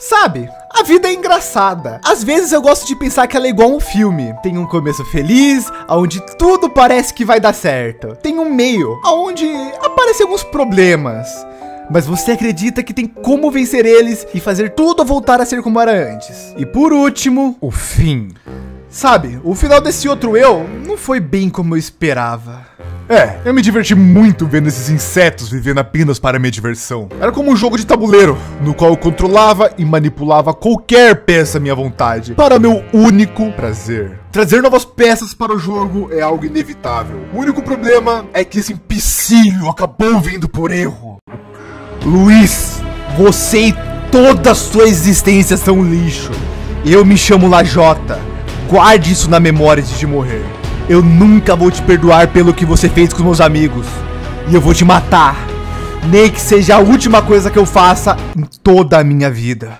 Sabe, a vida é engraçada. Às vezes eu gosto de pensar que ela é igual um filme. Tem um começo feliz, onde tudo parece que vai dar certo. Tem um meio, onde aparecem alguns problemas. Mas você acredita que tem como vencer eles e fazer tudo voltar a ser como era antes. E por último, o fim. Sabe, o final desse outro eu não foi bem como eu esperava. Eu me diverti muito vendo esses insetos vivendo apenas para minha diversão. Era como um jogo de tabuleiro, no qual eu controlava e manipulava qualquer peça à minha vontade, para meu único prazer. Trazer novas peças para o jogo é algo inevitável. O único problema é que esse empecilho acabou vindo por erro. Luiz, você e toda a sua existência são um lixo. Eu me chamo Lajota. Guarde isso na memória antes de morrer. Eu nunca vou te perdoar pelo que você fez com meus amigos. E eu vou te matar. Nem que seja a última coisa que eu faça em toda a minha vida.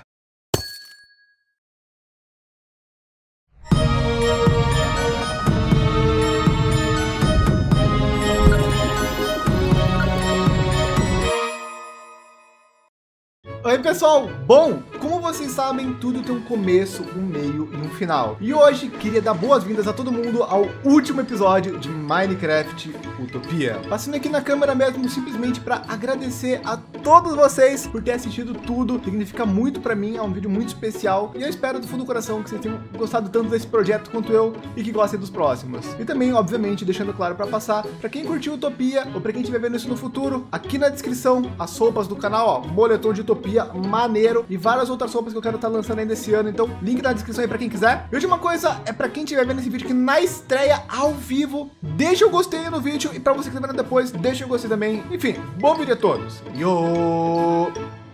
Oi pessoal, bom, como vocês sabem, tudo tem um começo, um meio e um final. E hoje queria dar boas-vindas a todo mundo ao último episódio de Minecraft Utopia. Passando aqui na câmera mesmo, simplesmente para agradecer a todos vocês por ter assistido tudo. Significa muito para mim, é um vídeo muito especial. E eu espero do fundo do coração que vocês tenham gostado tanto desse projeto quanto eu e que gostem dos próximos. E também, obviamente, deixando claro para passar, para quem curtiu Utopia ou para quem estiver vendo isso no futuro, aqui na descrição, as roupas do canal, ó, moletom de Utopia, maneiro, e várias outras roupas que eu quero estar lançando ainda esse ano, então link na descrição aí pra quem quiser. E última coisa é pra quem estiver vendo esse vídeo que na estreia ao vivo, deixa o gostei no vídeo, e pra você que tá vendo depois, deixa o gostei também. Enfim, bom vídeo a todos. Yo!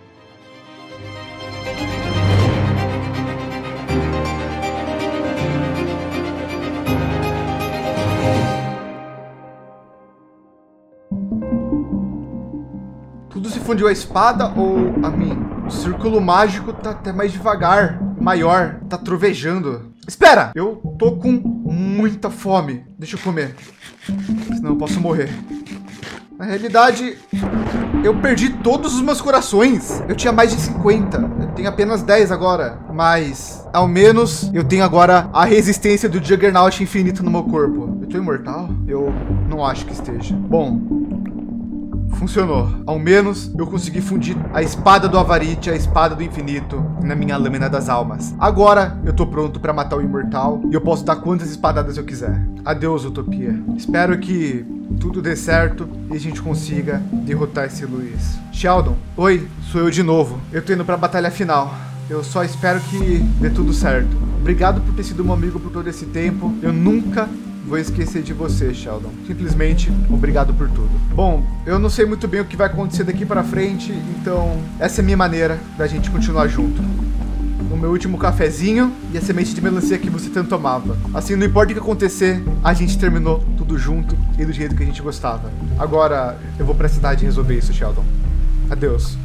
Tudo se fundiu a espada ou a mim? O círculo mágico tá até mais devagar, maior, tá trovejando. Espera! Eu tô com muita fome. Deixa eu comer, senão eu posso morrer. Na realidade, eu perdi todos os meus corações. Eu tinha mais de 50. Eu tenho apenas 10 agora. Mas, ao menos, eu tenho agora a resistência do Juggernaut infinito no meu corpo. Eu tô imortal? Eu não acho que esteja. Bom, funcionou. Ao menos eu consegui fundir a espada do Avarite, a espada do infinito, na minha lâmina das almas. Agora eu tô pronto para matar o imortal e eu posso dar quantas espadadas eu quiser. Adeus, Utopia. Espero que tudo dê certo e a gente consiga derrotar esse Luiz. Sheldon, oi, sou eu de novo. Eu tô indo pra batalha final. Eu só espero que dê tudo certo. Obrigado por ter sido um amigo por todo esse tempo. Eu nunca vou esquecer de você, Sheldon. Simplesmente, obrigado por tudo. Bom, eu não sei muito bem o que vai acontecer daqui pra frente, então essa é a minha maneira da gente continuar junto. O meu último cafezinho e a semente de melancia que você tanto amava. Assim, não importa o que acontecer, a gente terminou tudo junto e do jeito que a gente gostava. Agora, eu vou pra cidade resolver isso, Sheldon. Adeus.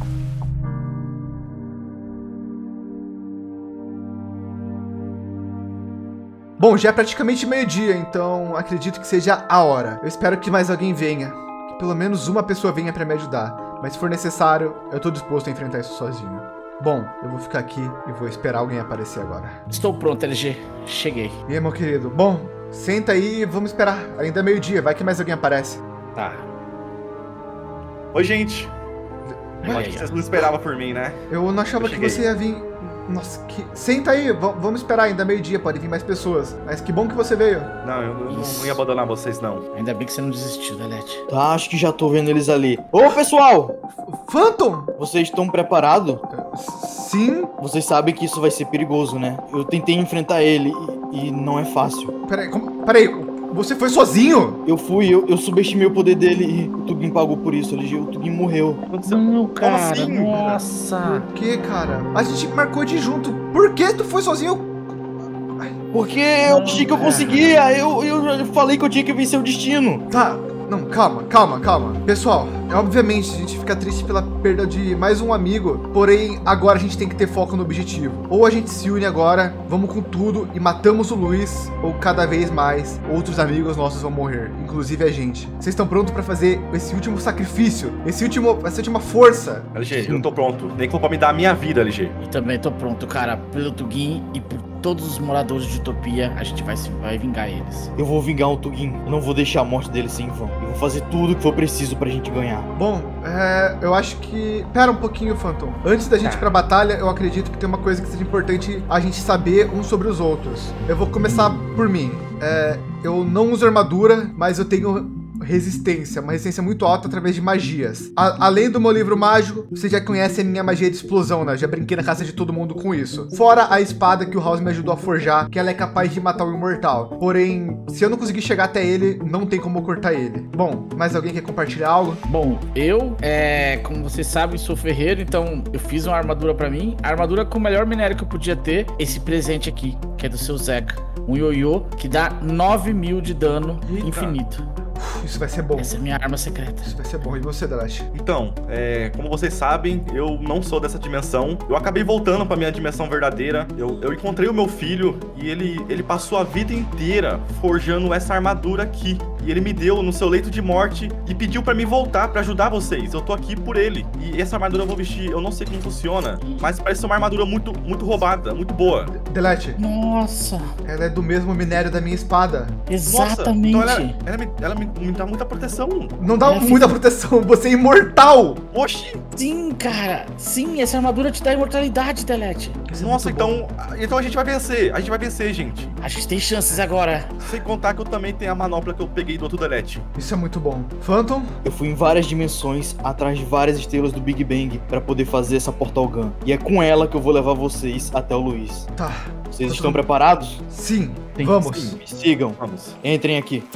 Bom, já é praticamente meio-dia, então acredito que seja a hora. Eu espero que mais alguém venha. Que pelo menos uma pessoa venha para me ajudar. Mas se for necessário, eu tô disposto a enfrentar isso sozinho. Bom, eu vou ficar aqui e vou esperar alguém aparecer agora. Estou pronto, LG. Cheguei. E aí, meu querido? Bom, senta aí e vamos esperar. Ainda é meio-dia, vai que mais alguém aparece. Tá. Oi, gente. Eu acho que vocês não esperavam por mim, né? Eu não achava que você ia vir. Nossa, senta aí, vamos esperar, ainda meio-dia, pode vir mais pessoas. Mas que bom que você veio. Não, eu não ia abandonar vocês, não. Ainda bem que você não desistiu, Delete. Tá, acho que já tô vendo eles ali. Ô, pessoal! Phantom! Vocês estão preparados? Sim. Vocês sabem que isso vai ser perigoso, né? Eu tentei enfrentar ele e não é fácil. Peraí, você foi sozinho? Eu fui, eu subestimei o poder dele e o Tugin pagou por isso, LG. O Tugin morreu. Não, cara, assim? nossa. Por que, cara? A gente marcou de ir junto. Por que tu foi sozinho? Porque eu achei que eu conseguia. Eu falei que eu tinha que vencer o destino. Tá, Não, calma. Pessoal, obviamente a gente fica triste pela perda de mais um amigo, porém agora a gente tem que ter foco no objetivo. Ou a gente se une agora, vamos com tudo e matamos o Luiz, ou cada vez mais outros amigos nossos vão morrer, inclusive a gente. Vocês estão prontos para fazer esse último sacrifício, essa última força? LG, eu tô pronto. Nem que for pra me dar a minha vida, LG. E também tô pronto, cara, pelo Tugin e por todos os moradores de Utopia, a gente vai vingar eles. Eu vou vingar o Tugin. Eu não vou deixar a morte dele sem vão. Eu vou fazer tudo que for preciso pra gente ganhar. Bom, eu acho que... Pera um pouquinho, Phantom. Antes da gente ir pra batalha, eu acredito que tem uma coisa que seja importante a gente saber uns sobre os outros. Eu vou começar por mim. Eu não uso armadura, mas eu tenho resistência, uma resistência muito alta através de magias. Além do meu livro mágico, você já conhece a minha magia de explosão, né? Eu já brinquei na casa de todo mundo com isso. Fora a espada que o House me ajudou a forjar, que ela é capaz de matar o imortal. Porém, se eu não conseguir chegar até ele, não tem como cortar ele. Bom, mais alguém quer compartilhar algo? Bom, como vocês sabem, sou ferreiro, então eu fiz uma armadura pra mim. A armadura com o melhor minério que eu podia ter, esse presente aqui, que é do seu Zeca. Um ioiô que dá 9.000 de dano infinito. Isso vai ser bom. Essa é minha arma secreta. Isso vai ser bom. E você, Delash? Então, como vocês sabem, eu não sou dessa dimensão. Eu acabei voltando pra minha dimensão verdadeira. Eu encontrei o meu filho e ele passou a vida inteira forjando essa armadura aqui. E ele me deu no seu leito de morte e pediu pra mim voltar pra ajudar vocês. Eu tô aqui por ele. E essa armadura eu vou vestir, eu não sei como funciona, mas parece ser uma armadura muito roubada, muito boa. Delash. Nossa. Ela é do mesmo minério da minha espada. Exatamente. Nossa, então ela me dá muita proteção. Não dá muita proteção, você é imortal. Oxi. Sim, cara. Sim, essa armadura te dá imortalidade, Delete. Nossa, então a gente vai vencer. A gente vai vencer, gente. A gente tem chances agora. Sem contar que eu também tenho a manopla que eu peguei do outro Delete. Isso é muito bom. Phantom? Eu fui em várias dimensões, atrás de várias estrelas do Big Bang, pra poder fazer essa Portal Gun. E é com ela que eu vou levar vocês até o Luiz. Tá. Vocês estão preparados? Sim, vamos. Sim, me sigam. Vamos. Entrem aqui.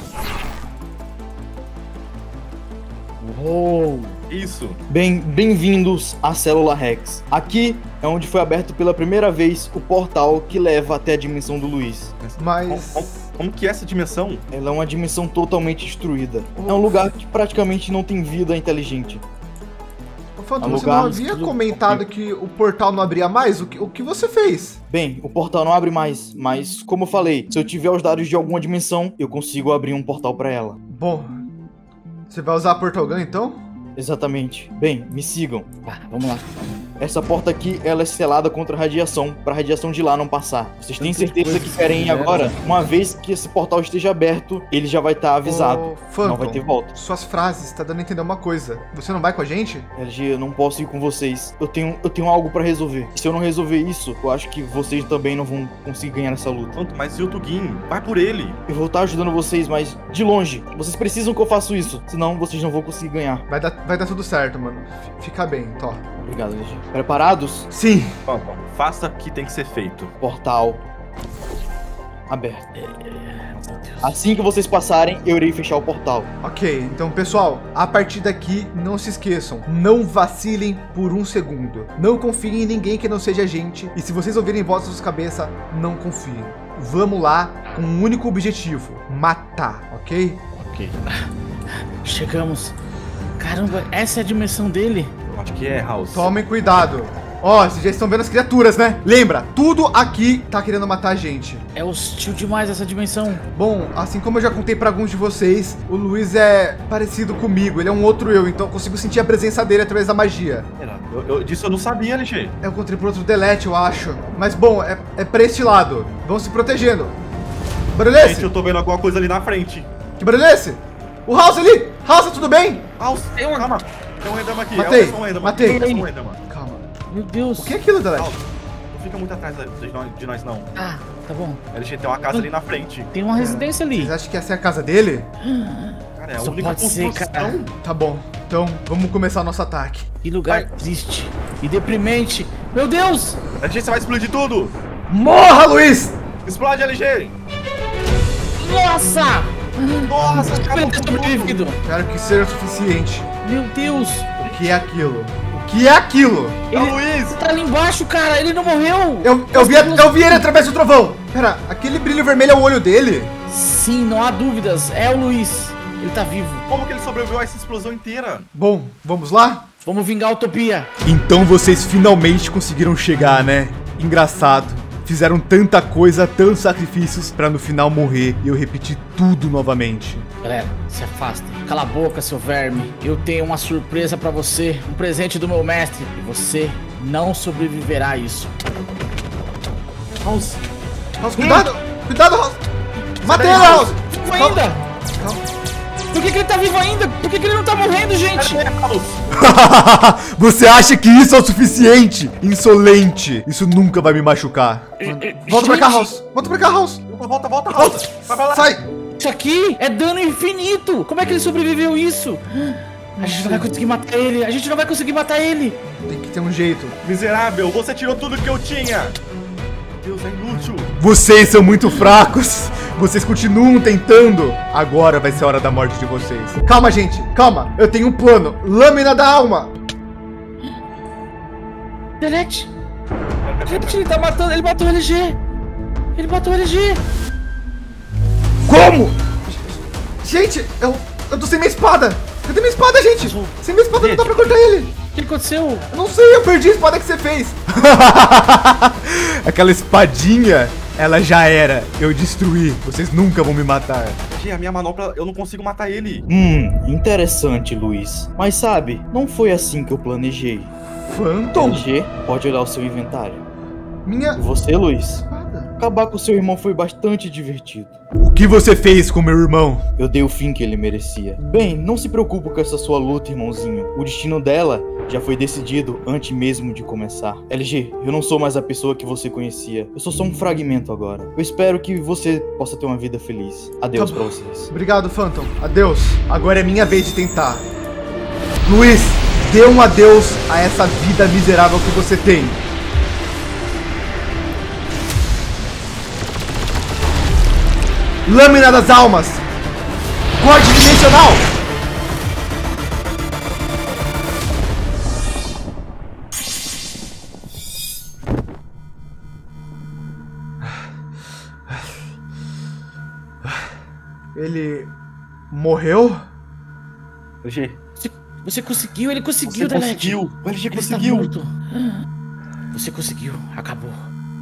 Uou. Isso. Bem-vindos à Célula Rex. Aqui é onde foi aberto pela primeira vez o portal que leva até a dimensão do Luiz. Mas... Como que é essa dimensão? Ela é uma dimensão totalmente destruída. É um lugar que praticamente não tem vida inteligente. Phantom, você não havia comentado que o portal não abria mais? O que você fez? Bem, o portal não abre mais, mas como eu falei, se eu tiver os dados de alguma dimensão, eu consigo abrir um portal pra ela. Bom, você vai usar a Portal Gun então? Exatamente. Bem, me sigam. Tá, vamos lá. Essa porta aqui, ela é selada contra a radiação, para a radiação de lá não passar. Vocês têm certeza que querem ir agora? Uma vez que esse portal esteja aberto, ele já vai estar avisado. Phantom, não vai ter volta. Suas frases tá dando a entender uma coisa. Você não vai com a gente? LG, eu não posso ir com vocês. Eu tenho algo para resolver. Se eu não resolver isso, eu acho que vocês também não vão conseguir ganhar essa luta. Mas e o Tugin? Vai por ele. Eu vou estar ajudando vocês, mas de longe. Vocês precisam que eu faça isso, senão vocês não vão conseguir ganhar. Vai dar tudo certo, mano. Fica bem, Tó. Obrigado, LG. Preparados? Sim. Bom, faça o que tem que ser feito. Portal aberto. Assim que vocês passarem, eu irei fechar o portal. Ok, então pessoal, a partir daqui, não se esqueçam, não vacilem por um segundo. Não confiem em ninguém que não seja a gente. E se vocês ouvirem vozes na sua cabeça, não confiem. Vamos lá com um único objetivo, matar, ok? Ok. Chegamos. Caramba, essa é a dimensão dele? Eu acho que é, House. Tomem cuidado. Ó, vocês já estão vendo as criaturas, né? Lembra, tudo aqui tá querendo matar a gente. É hostil demais essa dimensão. Bom, assim como eu já contei pra alguns de vocês, o Luiz é parecido comigo, ele é um outro eu, então eu consigo sentir a presença dele através da magia. Disso eu não sabia, LG. Eu encontrei por outro Delete, eu acho. Mas bom, é pra este lado. Vão se protegendo. Barulho é Gente, esse? eu tô vendo alguma coisa ali na frente. Que barulho é esse? O House ali! House, tudo bem? House, calma. Tem um Endama aqui. Matei, É um Endama. matei. É um Endama. Calma. Meu Deus. O que é aquilo, Delete? House, não fica muito atrás de nós, não. Ah, tá bom. LG tem uma casa ali na frente. Tem uma residência ali. Vocês acham que essa é a casa dele? Cara, é a Só única pode ser, construção. cara. Tá bom, então vamos começar nosso ataque. Que lugar triste e deprimente. Meu Deus! LG, você vai explodir tudo. Morra, Luiz! Explode, LG. Nossa! Nossa, Espero acabou ter com tudo. sobrevivido. Espero que seja o suficiente. Meu Deus! O que é aquilo? O que é aquilo? É o Luiz. Tá ali embaixo, cara. Ele não morreu. Eu vi ele através do trovão. Pera, aquele brilho vermelho é o olho dele? Sim, não há dúvidas. É o Luiz. Ele tá vivo. Como que ele sobreviveu a essa explosão inteira? Bom, vamos lá? Vamos vingar a Utopia. Então vocês finalmente conseguiram chegar, né? Engraçado. Fizeram tanta coisa, tantos sacrifícios pra no final morrer e eu repetir tudo novamente. Galera, se afasta. Cala a boca, seu verme. Eu tenho uma surpresa pra você. Um presente do meu mestre. E você não sobreviverá a isso. House, House, cuidado! Cuidado, House! Matei ele, House! Vivo ainda? Calma. Por que ele tá vivo ainda? Por que ele não tá morrendo, gente? Você acha que isso é o suficiente? Insolente! Isso nunca vai me machucar. Volta pra cá, House! Volta pra cá, House! Volta, House. Vai pra lá. Sai! Isso aqui é dano infinito. Como é que ele sobreviveu isso? A gente não vai conseguir matar ele. A gente não vai conseguir matar ele. Tem que ter um jeito. Miserável, você tirou tudo que eu tinha. Deus, é inútil. Vocês são muito fracos. Vocês continuam tentando. Agora vai ser a hora da morte de vocês. Calma, gente. Calma. Eu tenho um plano. Lâmina da alma. Delete. Ele tá matando. Ele matou o LG. Ele matou o LG. Como? Gente, eu tô sem minha espada. Cadê minha espada, gente? Sem minha espada não dá pra cortar ele. O que aconteceu? Eu não sei, eu perdi a espada que você fez. Aquela espadinha, ela já era. Eu destruí. Vocês nunca vão me matar. A minha manopla, eu não consigo matar ele. Interessante, Luiz. Mas sabe, não foi assim que eu planejei. Phantom? LG, pode olhar o seu inventário. Minha E você, Luiz? espada. Acabar com seu irmão foi bastante divertido. O que você fez com meu irmão? Eu dei o fim que ele merecia. Bem, não se preocupe com essa sua luta, irmãozinho. O destino dela já foi decidido antes mesmo de começar. LG, eu não sou mais a pessoa que você conhecia. Eu sou só um fragmento agora. Eu espero que você possa ter uma vida feliz. Adeus Tá pra bom. vocês. Obrigado, Phantom. Adeus. Agora é minha vez de tentar. Luiz, dê um adeus a essa vida miserável que você tem. Lâmina das almas. Corte dimensional. Ele morreu? LG, Você conseguiu, ele você conseguiu, Delete. conseguiu. O LG Ele está conseguiu. morto. Você conseguiu, acabou.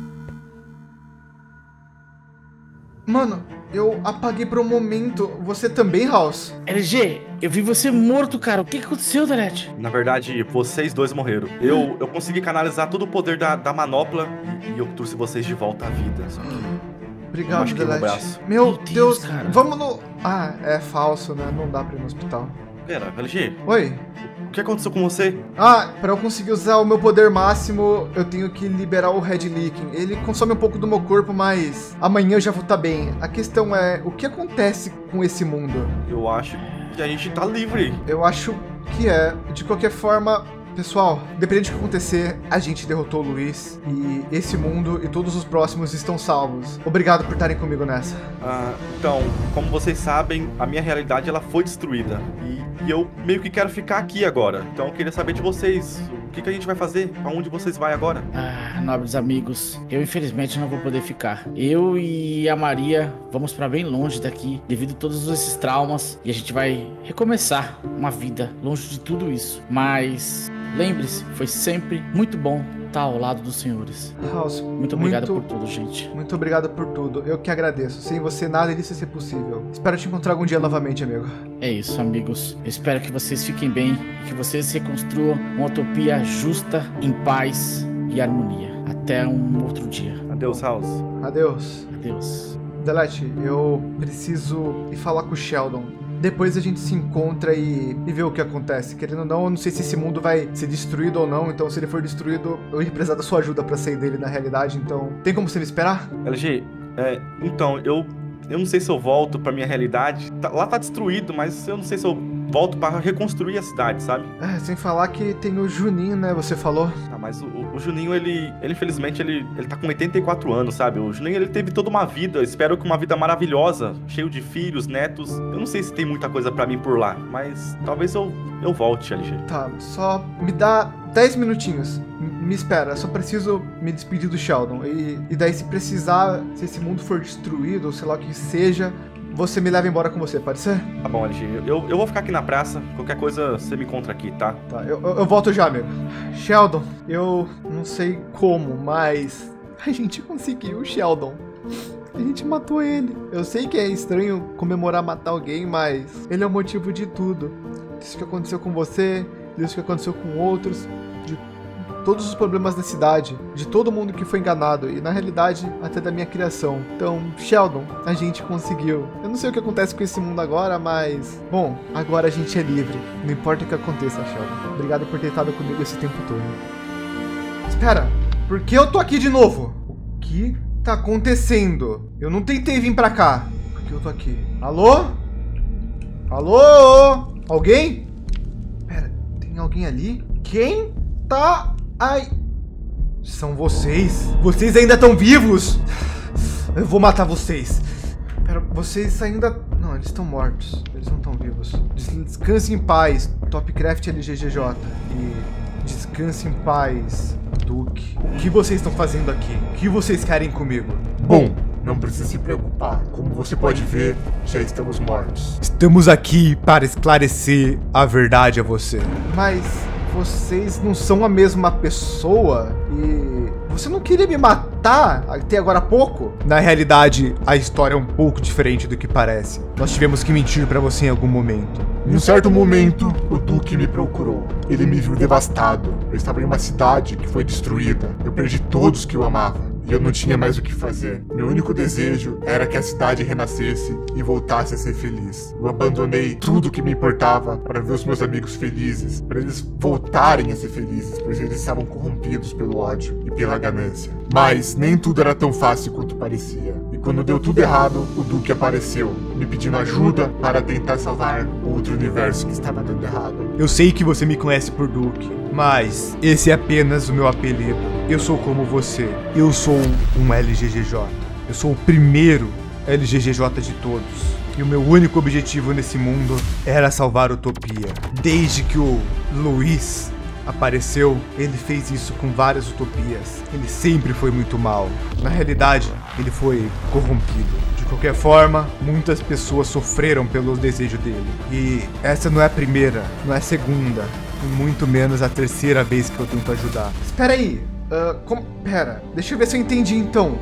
Mano, eu apaguei por um momento. Você também, House? LG, eu vi você morto, cara. O que aconteceu, Delete? Na verdade, vocês dois morreram. Eu consegui canalizar todo o poder da manopla e eu trouxe vocês de volta à vida. Só que Obrigado, machuquei meu Delete. braço. Meu Meu Deus, Deus, cara. vamos no... Ah, é falso, né? Não dá pra ir no hospital. Pera, LG, Oi? o que aconteceu com você? Ah, pra eu conseguir usar o meu poder máximo, eu tenho que liberar o Red Leaking. Ele consome um pouco do meu corpo, mas amanhã eu já vou estar bem. A questão é, o que acontece com esse mundo? Eu acho que a gente tá livre. Eu acho que é. De qualquer forma, pessoal, independente do que acontecer, a gente derrotou o Luiz. E esse mundo e todos os próximos estão salvos. Obrigado por estarem comigo nessa. Então, como vocês sabem, a minha realidade ela foi destruída. E eu meio que quero ficar aqui agora. Então eu queria saber de vocês. O que a gente vai fazer? Pra onde vocês vão agora? Nobres amigos, eu infelizmente não vou poder ficar. Eu e a Maria vamos pra bem longe daqui, devido a todos esses traumas. E a gente vai recomeçar uma vida longe de tudo isso. Mas lembre-se, foi sempre muito bom estar ao lado dos senhores. House, Muito obrigado por tudo, gente. Muito obrigado por tudo. Eu que agradeço. Sem você, nada disso ia ser possível. Espero te encontrar algum dia novamente, amigo. É isso, amigos. Eu espero que vocês fiquem bem e que vocês reconstruam uma utopia justa, em paz e harmonia. Até um outro dia. Adeus, House. Adeus. Adeus. Delete, eu preciso ir falar com o Sheldon. Depois a gente se encontra e vê o que acontece. Querendo ou não, eu não sei se esse mundo vai ser destruído ou não. Então, se ele for destruído, eu ia precisar da sua ajuda pra sair dele na realidade. Então, tem como você me esperar? LG, então, eu não sei se eu volto pra minha realidade. Lá tá destruído, mas eu não sei se eu volto pra reconstruir a cidade, sabe? Sem falar que tem o Juninho, né? Você falou. Mas o Juninho, ele infelizmente, ele tá com 84 anos, sabe? O Juninho, ele teve toda uma vida, espero que uma vida maravilhosa, cheio de filhos, netos. Eu não sei se tem muita coisa pra mim por lá, mas talvez eu volte, LG. Tá, só me dá 10 minutinhos. Me espera, só preciso me despedir do Sheldon. E daí, se precisar, se esse mundo for destruído, ou sei lá o que seja, você me leva embora com você, pode ser? Tá bom, LG. Eu vou ficar aqui na praça. Qualquer coisa, você me encontra aqui, tá? Tá, eu volto já, amigo. Sheldon, eu não sei como, mas a gente conseguiu, Sheldon. A gente matou ele. Eu sei que é estranho comemorar matar alguém, mas ele é o motivo de tudo. Isso que aconteceu com você, isso que aconteceu com outros, de todos os problemas da cidade, de todo mundo que foi enganado e, na realidade, até da minha criação. Então, Sheldon, a gente conseguiu. Eu não sei o que acontece com esse mundo agora, mas... Bom, agora a gente é livre. Não importa o que aconteça, Sheldon. Obrigado por ter estado comigo esse tempo todo. Espera, por que eu tô aqui de novo? O que tá acontecendo? Eu não tentei vir pra cá. Por que eu tô aqui? Alô? Alô? Alguém? Pera, tem alguém ali? Quem tá... Ai, são vocês? Vocês ainda estão vivos? Eu vou matar vocês. Pera, vocês ainda... Não, eles estão mortos. Eles não estão vivos. Descanse em paz, Topcraft LGGJ. E descanse em paz, Duke. O que vocês estão fazendo aqui? O que vocês querem comigo? Bom, não precisa se preocupar. Como você pode ver, já estamos mortos. Estamos aqui para esclarecer a verdade a você. Mas... vocês não são a mesma pessoa e você não queria me matar até agora há pouco? Na realidade, a história é um pouco diferente do que parece. Nós tivemos que mentir pra você em algum momento. Em um certo momento, o Duque me procurou. Ele me viu devastado. Eu estava em uma cidade que foi destruída. Eu perdi todos que eu amava. E eu não tinha mais o que fazer. Meu único desejo era que a cidade renascesse e voltasse a ser feliz. Eu abandonei tudo que me importava para ver os meus amigos felizes, para eles voltarem a ser felizes, pois eles estavam corrompidos pelo ódio e pela ganância. Mas nem tudo era tão fácil quanto parecia. E quando deu tudo errado, o Duque apareceu, me pedindo ajuda para tentar salvar outro universo que estava dando errado. Eu sei que você me conhece por Duque, mas esse é apenas o meu apelido. Eu sou como você. Eu sou um LGGJ. Eu sou o primeiro LGGJ de todos. E o meu único objetivo nesse mundo era salvar a Utopia. Desde que o Luiz apareceu, ele fez isso com várias utopias. Ele sempre foi muito mal. Na realidade, ele foi corrompido. De qualquer forma, muitas pessoas sofreram pelo desejo dele. E essa não é a primeira, não é a segunda, e muito menos a terceira vez que eu tento ajudar. Espera aí. Pera, deixa eu ver se eu entendi então.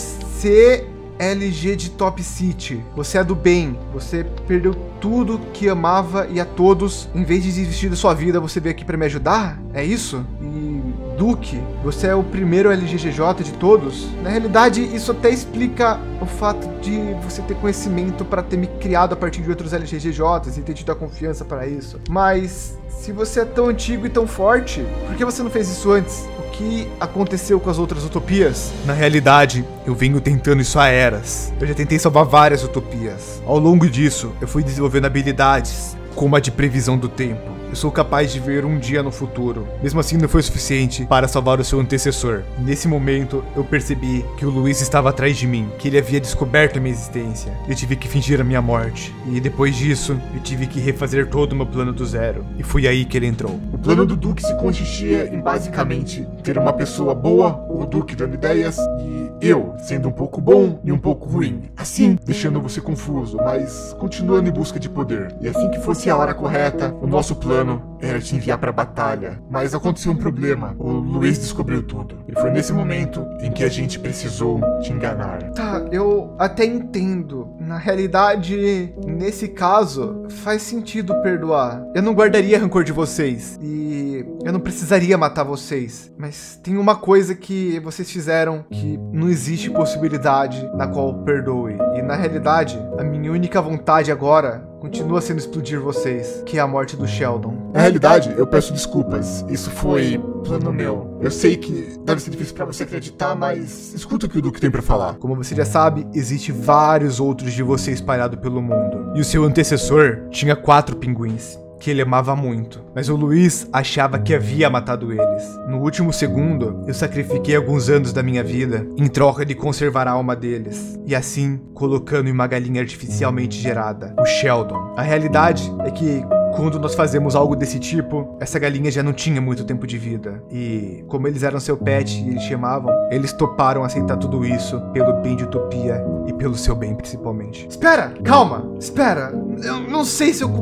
Você é LG de Top City. Você é do bem. Você perdeu tudo que amava e a todos. Em vez de desistir da sua vida, você veio aqui pra me ajudar? É isso? E Duque, você é o primeiro LGGJ de todos? Na realidade, isso até explica o fato de você ter conhecimento para ter me criado a partir de outros LGGJs e ter tido a confiança para isso. Mas se você é tão antigo e tão forte, por que você não fez isso antes? O que aconteceu com as outras utopias? Na realidade, eu venho tentando isso há eras. Eu já tentei salvar várias utopias. Ao longo disso, eu fui desenvolvendo habilidades, como a de previsão do tempo. Eu sou capaz de ver um dia no futuro. Mesmo assim, não foi o suficiente para salvar o seu antecessor. Nesse momento, eu percebi que o Luiz estava atrás de mim, que ele havia descoberto a minha existência. Eu tive que fingir a minha morte. E depois disso, eu tive que refazer todo o meu plano do zero. E foi aí que ele entrou. O plano do Duque se consistia em, basicamente, ter uma pessoa boa, o Duque dando ideias, e eu sendo um pouco bom e um pouco ruim. Assim, deixando você confuso, mas continuando em busca de poder. E assim que fosse a hora correta, o nosso plano era te enviar pra batalha, mas aconteceu um problema. O Luiz descobriu tudo. E foi nesse momento em que a gente precisou te enganar. Tá, eu até entendo. Na realidade, nesse caso, faz sentido perdoar. Eu não guardaria rancor de vocês. E eu não precisaria matar vocês. Mas tem uma coisa que vocês fizeram que não existe possibilidade na qual eu perdoe. E na realidade, a minha única vontade agora continua sendo explodir vocês, que é a morte do Sheldon. Na realidade, eu peço desculpas. Isso foi plano meu. Eu sei que deve ser difícil pra você acreditar, mas escuta o que o Duque tem pra falar. Como você já sabe, existe vários outros de você espalhado pelo mundo. E o seu antecessor tinha 4 pinguins, que ele amava muito, mas o Luiz achava que havia matado eles. No último segundo, eu sacrifiquei alguns anos da minha vida em troca de conservar a alma deles, e assim, colocando em uma galinha artificialmente gerada, o Sheldon. A realidade é que, quando nós fazemos algo desse tipo, essa galinha já não tinha muito tempo de vida. E como eles eram seu pet e eles te amavam, eles toparam aceitar tudo isso pelo bem de Utopia e pelo seu bem principalmente. Espera! Calma! Espera! Eu não sei se eu...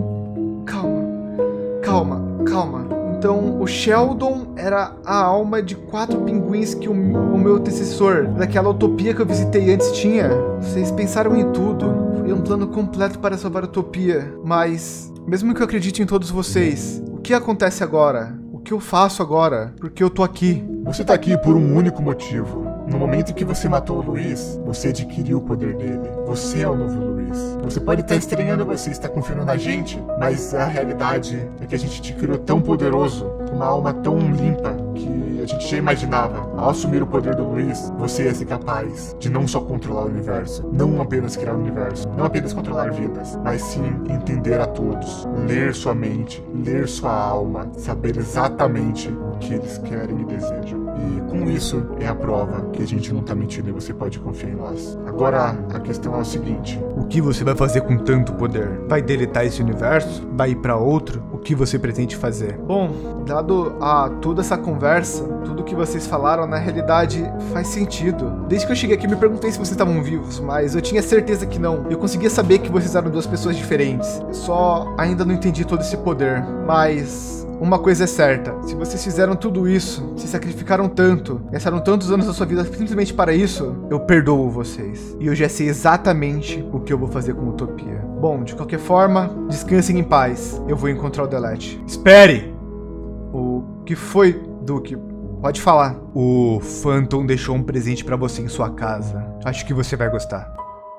Calma. Então, o Sheldon era a alma de 4 pinguins que o meu antecessor daquela utopia que eu visitei antes tinha. Vocês pensaram em tudo. Foi um plano completo para salvar a utopia. Mas, mesmo que eu acredite em todos vocês, o que acontece agora? O que eu faço agora? Porque eu tô aqui. Você tá aqui por um único motivo. No momento em que você matou o Luiz, você adquiriu o poder dele. Você é o novo Luiz. Você pode estar estranhando você estar confiando na gente, mas a realidade é que a gente te criou tão poderoso, com uma alma tão limpa, que a gente já imaginava. Ao assumir o poder do Luiz, você ia ser capaz de não só controlar o universo, não apenas criar o universo, não apenas controlar vidas, mas sim entender a todos, ler sua mente, ler sua alma, saber exatamente o que eles querem e desejam. E com isso é a prova que a gente não tá mentindo e você pode confiar em nós. Agora, a questão é o seguinte: o que você vai fazer com tanto poder? Vai deletar esse universo? Vai ir pra outro? O que você pretende fazer? Bom, dado a toda essa conversa, tudo que vocês falaram, na realidade, faz sentido. Desde que eu cheguei aqui, eu me perguntei se vocês estavam vivos, mas eu tinha certeza que não. Eu conseguia saber que vocês eram 2 pessoas diferentes. Só ainda não entendi todo esse poder. Mas uma coisa é certa: se vocês fizeram tudo isso, se sacrificaram tanto, gastaram tantos anos da sua vida simplesmente para isso, eu perdoo vocês. E eu já sei exatamente o que eu vou fazer com Utopia. Bom, de qualquer forma, descansem em paz. Eu vou encontrar o Delete. Espere! O que foi, Duke? Pode falar. O Phantom deixou um presente pra você em sua casa. Acho que você vai gostar.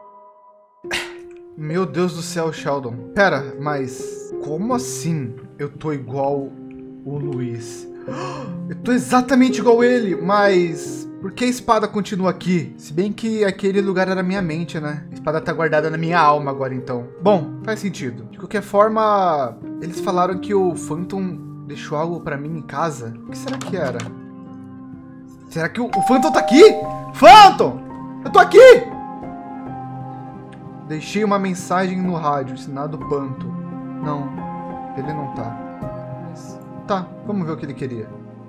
Meu Deus do céu, Sheldon. Pera, mas como assim eu tô igual o Luiz? Eu tô exatamente igual ele, mas por que a espada continua aqui? Se bem que aquele lugar era minha mente, né? A espada tá guardada na minha alma agora, então. Bom, faz sentido. De qualquer forma, eles falaram que o Phantom deixou algo pra mim em casa. O que será que era? Será que o Phantom tá aqui? Phantom! Eu tô aqui! Deixei uma mensagem no rádio, ensinado Panto. Não, ele não tá. Mas tá, vamos ver o que ele queria.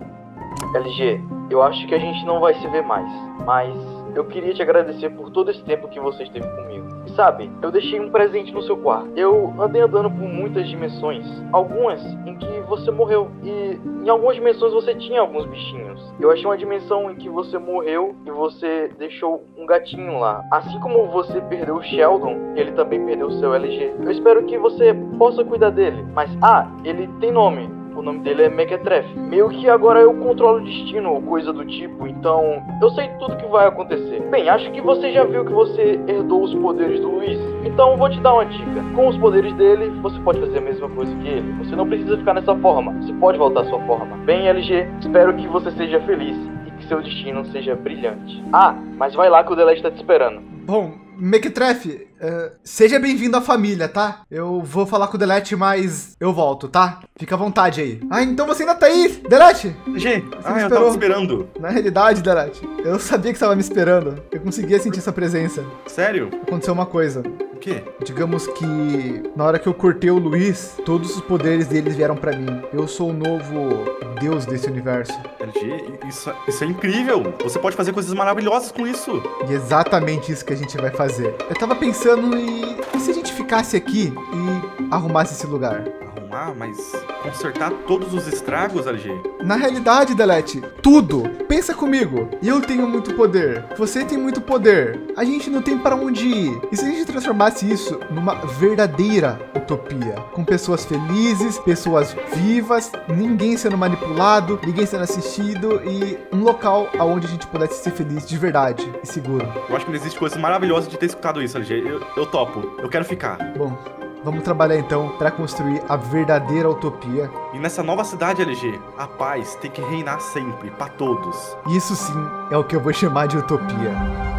LG, eu acho que a gente não vai se ver mais, mas eu queria te agradecer por todo esse tempo que você esteve comigo. E sabe, eu deixei um presente no seu quarto. Eu andei andando por muitas dimensões, algumas em que você morreu, e em algumas dimensões você tinha alguns bichinhos. Eu achei uma dimensão em que você morreu e você deixou um gatinho lá. Assim como você perdeu o Sheldon, ele também perdeu o seu LG. Eu espero que você possa cuidar dele. Mas, ele tem nome. O nome dele é Mequetrefe. Meio que agora eu controlo o destino ou coisa do tipo, então eu sei tudo que vai acontecer. Bem, acho que você já viu que você herdou os poderes do Luiz, então vou te dar uma dica. Com os poderes dele, você pode fazer a mesma coisa que ele. Você não precisa ficar nessa forma, você pode voltar à sua forma. Bem, LG, espero que você seja feliz e que seu destino seja brilhante. Mas vai lá que o Delete tá te esperando. Bom, Mequetrefe, seja bem-vindo à família, tá? Eu vou falar com o Delete, mas eu volto, tá? Fica à vontade aí. Então você ainda tá aí, Delete? G, eu tava esperando. Na realidade, Delete, eu sabia que você tava me esperando. Eu conseguia sentir sua presença. Sério? Aconteceu uma coisa. O quê? Digamos que na hora que eu cortei o Luiz, todos os poderes deles vieram pra mim. Eu sou o novo deus desse universo. LG, isso é incrível. Você pode fazer coisas maravilhosas com isso. E é exatamente isso que a gente vai fazer. Eu tava pensando e se a gente ficasse aqui e arrumasse esse lugar? Arrumar? Mas consertar todos os estragos, LG? Na realidade, Delete, tudo. Pensa comigo. Eu tenho muito poder. Você tem muito poder. A gente não tem para onde ir. E se a gente transformasse isso numa verdadeira utopia? Com pessoas felizes, pessoas vivas, ninguém sendo manipulado, ninguém sendo assistido e um local onde a gente pudesse ser feliz de verdade e seguro. Eu acho que não existe coisa maravilhosa de ter escutado isso, LG. Eu topo. Eu quero ficar. Bom, vamos trabalhar então para construir a verdadeira utopia. E nessa nova cidade, LG, a paz tem que reinar sempre, para todos. Isso sim é o que eu vou chamar de utopia.